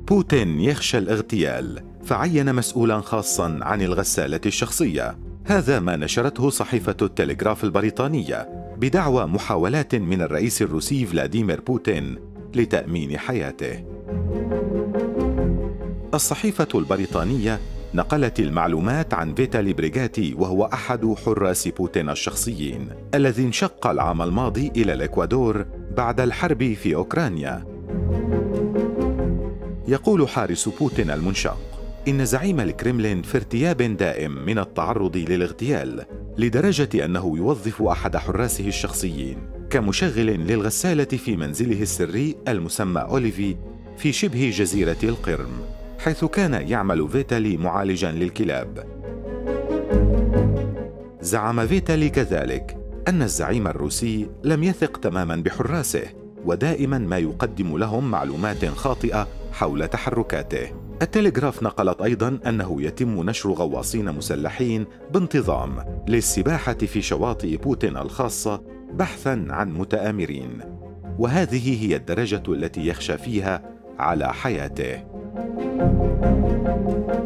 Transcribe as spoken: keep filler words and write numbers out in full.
بوتين يخشى الاغتيال فعين مسؤولا خاصا عن الغسالة الشخصية. هذا ما نشرته صحيفة التلغراف البريطانية بدعوى محاولات من الرئيس الروسي فلاديمير بوتين لتأمين حياته. الصحيفة البريطانية نقلت المعلومات عن فيتالي بريغاتي، وهو أحد حراس بوتين الشخصيين الذي انشق العام الماضي إلى الإكوادور بعد الحرب في أوكرانيا. يقول حارس بوتين المنشق إن زعيم الكرملين في ارتياب دائم من التعرض للاغتيال، لدرجة أنه يوظف أحد حراسه الشخصيين كمشغل للغسالة في منزله السري المسمى أوليفي في شبه جزيرة القرم، حيث كان يعمل فيتالي معالجاً للكلاب. زعم فيتالي كذلك أن الزعيم الروسي لم يثق تماماً بحراسه، ودائماً ما يقدم لهم معلومات خاطئة حول تحركاته. التلغراف نقلت أيضاً أنه يتم نشر غواصين مسلحين بانتظام للسباحة في شواطئ بوتين الخاصة بحثاً عن متآمرين، وهذه هي الدرجة التي يخشى فيها على حياته.